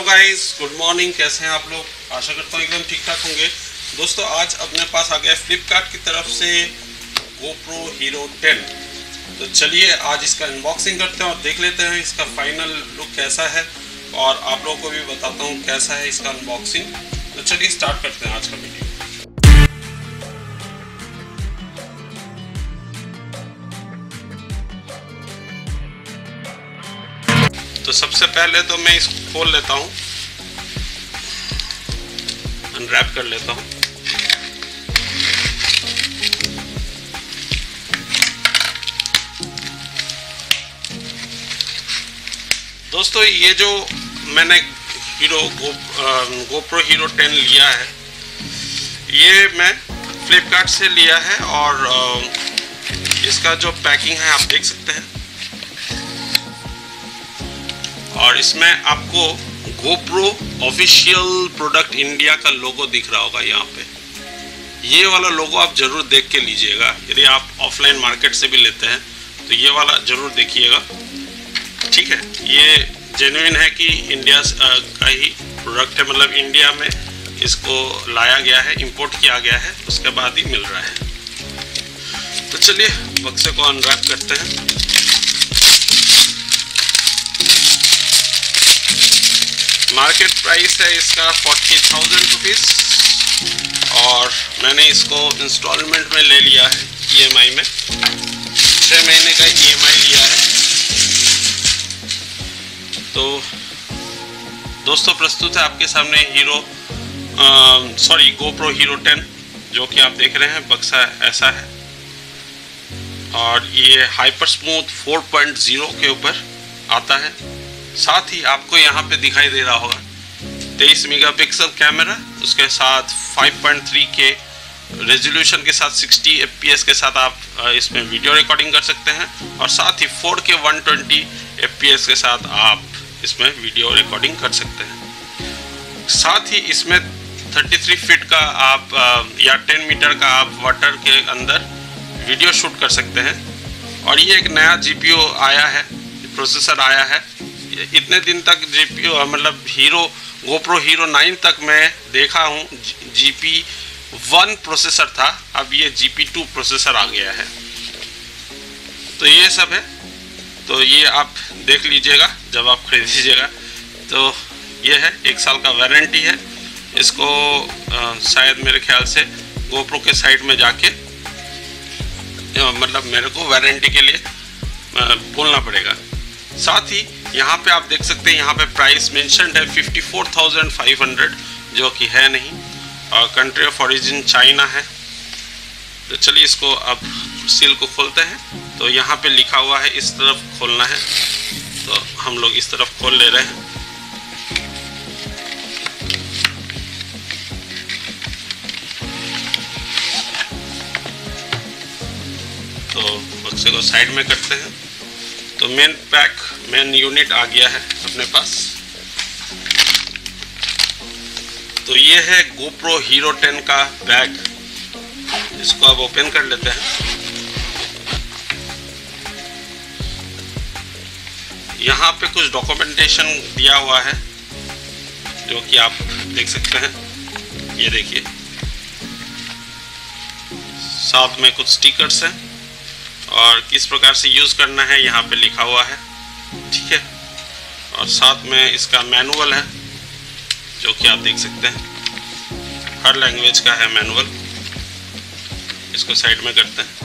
Guys, good morning. कैसे हैं आप लोग? आशा करता हूँ एकदम ठीक ठाक होंगे। दोस्तों, आज अपने पास आ गया फ्लिपकार्ट की तरफ से GoPro Hero 10। तो चलिए आज इसका अनबॉक्सिंग करते हैं और देख लेते हैं इसका फाइनल लुक कैसा है, और आप लोगों को भी बताता हूँ कैसा है इसका अनबॉक्सिंग। तो चलिए स्टार्ट करते हैं आज का वीडियो। तो सबसे पहले तो मैं इसको खोल लेता हूँ, अनरैप कर लेता हूँ। दोस्तों, ये जो मैंने GoPro Hero 10 लिया है, ये मैं फ्लिपकार्ट से लिया है, और इसका जो पैकिंग है आप देख सकते हैं, और इसमें आपको GoPro ऑफिशियल प्रोडक्ट इंडिया का लोगो दिख रहा होगा। यहाँ पे ये वाला लोगो आप जरूर देख के लीजिएगा। यदि आप ऑफलाइन मार्केट से भी लेते हैं तो ये वाला जरूर देखिएगा, ठीक है। ये जेन्युइन है कि इंडिया का ही प्रोडक्ट है, मतलब इंडिया में इसको लाया गया है, इंपोर्ट किया गया है, उसके बाद ही मिल रहा है। तो चलिए बक्से को अनरैप करते हैं। मार्केट प्राइस है इसका 40,000 रुपीज़, और मैंने इसको इंस्टॉलमेंट में ले लिया है, EMI में 6 महीने का EMI लिया है। तो दोस्तों, प्रस्तुत है आपके सामने GoPro Hero 10, जो कि आप देख रहे हैं। बक्सा ऐसा है, और ये हाइपर स्मूथ 4.0 के ऊपर आता है। साथ ही आपको यहाँ पे दिखाई दे रहा होगा 23 मेगापिक्सल कैमरा, उसके साथ 5.3K रेजोल्यूशन के साथ 60 FPS के साथ आप इसमें वीडियो रिकॉर्डिंग कर सकते हैं, और साथ ही 4K 120 FPS के साथ आप इसमें वीडियो रिकॉर्डिंग कर सकते हैं। साथ ही इसमें 33 फीट का आप या 10 मीटर का आप वाटर के अंदर वीडियो शूट कर सकते हैं। और ये एक नया GPU आया है, प्रोसेसर आया है। इतने दिन तक GPU मतलब GoPro Hero 9 तक मैं देखा हूँ GP1 प्रोसेसर था, अब ये GP2 प्रोसेसर आ गया है। तो ये सब है, तो ये आप देख लीजिएगा जब आप खरीदीजिएगा। तो ये है, 1 साल का वारंटी है। इसको शायद मेरे ख्याल से GoPro के साइट में जाके मतलब मेरे को वारंटी के लिए बोलना पड़ेगा। साथ ही यहाँ पे आप देख सकते हैं, यहाँ पे प्राइस मेंशन्ड है 54,500, जो कि है नहीं, और कंट्री ऑफ ओरिजिन चाइना है। तो चलिए इसको अब सील को खोलते हैं। तो यहाँ पे लिखा हुआ है, इस तरफ खोलना है, तो हम लोग इस तरफ खोल ले रहे हैं। तो बक्से को साइड में करते हैं। तो मेन यूनिट आ गया है अपने पास। तो ये है GoPro Hero 10 का बैग। इसको अब ओपन कर लेते हैं। यहाँ पे कुछ डॉक्यूमेंटेशन दिया हुआ है, जो कि आप देख सकते हैं। ये देखिए, साथ में कुछ स्टिकर्स हैं, और किस प्रकार से यूज़ करना है यहाँ पे लिखा हुआ है, ठीक है। और साथ में इसका मैनुअल है, जो कि आप देख सकते हैं। हर लैंग्वेज का है मैनुअल। इसको साइड में करते हैं।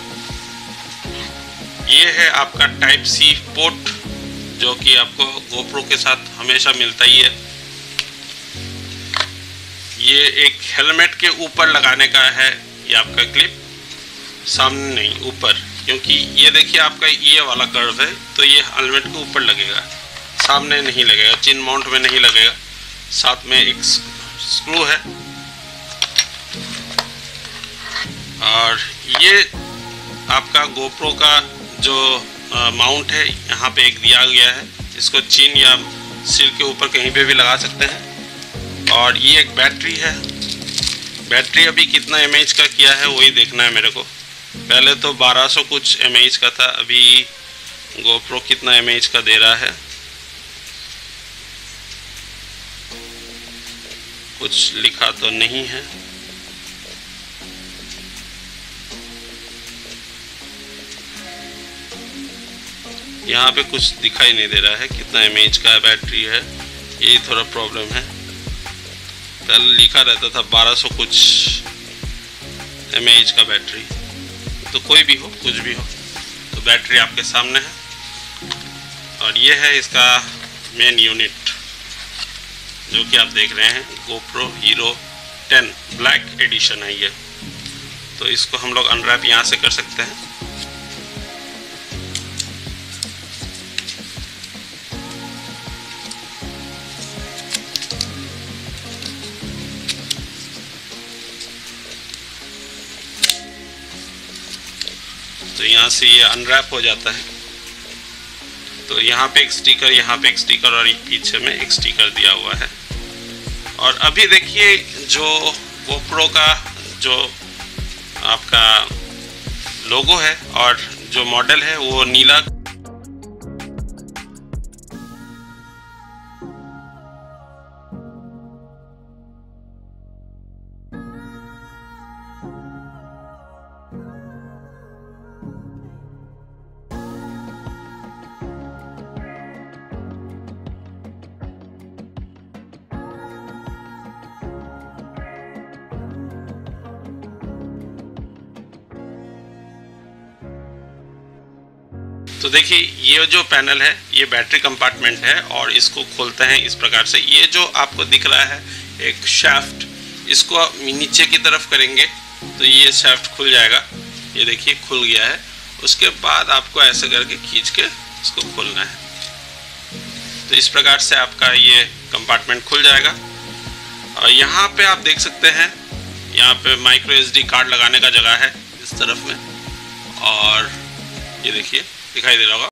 ये है आपका Type-C पोर्ट, जो कि आपको GoPro के साथ हमेशा मिलता ही है। ये एक हेलमेट के ऊपर लगाने का है, ये आपका क्लिप, सामने नहीं ऊपर, क्योंकि ये देखिए आपका ये वाला कर्व है, तो ये हेलमेट के ऊपर लगेगा, सामने नहीं लगेगा, चिन माउंट में नहीं लगेगा। साथ में एक स्क्रू है, और ये आपका GoPro का जो माउंट है, यहाँ पे एक दिया गया है। इसको चिन या सिर के ऊपर कहीं पे भी लगा सकते हैं। और ये एक बैटरी है। बैटरी अभी कितना mAh का किया है वही देखना है मेरे को। पहले तो 1200 कुछ mAh का था, अभी GoPro कितना mAh का दे रहा है। कुछ लिखा तो नहीं है। यहाँ पे कुछ दिखाई नहीं दे रहा है कितना mAh का बैटरी है, यही थोड़ा प्रॉब्लम है। पहले लिखा रहता था 1200 कुछ mAh का बैटरी। तो कोई भी हो, कुछ भी हो, तो बैटरी आपके सामने है। और ये है इसका मेन यूनिट जो कि आप देख रहे हैं, GoPro Hero 10 ब्लैक एडिशन है ये। तो इसको हम लोग अनरैप यहाँ से कर सकते हैं। तो यहाँ से ये अनरैप हो जाता है। तो यहाँ पे एक स्टिकर, यहाँ पे एक स्टिकर और पीछे में एक स्टिकर दिया हुआ है। और अभी देखिए जो GoPro का जो आपका लोगो है और जो मॉडल है वो नीला तो देखिए ये जो पैनल है ये बैटरी कंपार्टमेंट है और इसको खोलते हैं इस प्रकार से। ये जो आपको दिख रहा है एक शाफ्ट, इसको आप नीचे की तरफ करेंगे तो ये शाफ्ट खुल जाएगा। ये देखिए खुल गया है। उसके बाद आपको ऐसे करके खींच के इसको खोलना है। तो इस प्रकार से आपका ये कंपार्टमेंट खुल जाएगा। और यहाँ पे आप देख सकते हैं, यहाँ पे माइक्रो SD कार्ड लगाने का जगह है इस तरफ में। और ये देखिए दिखाई दे रहा होगा।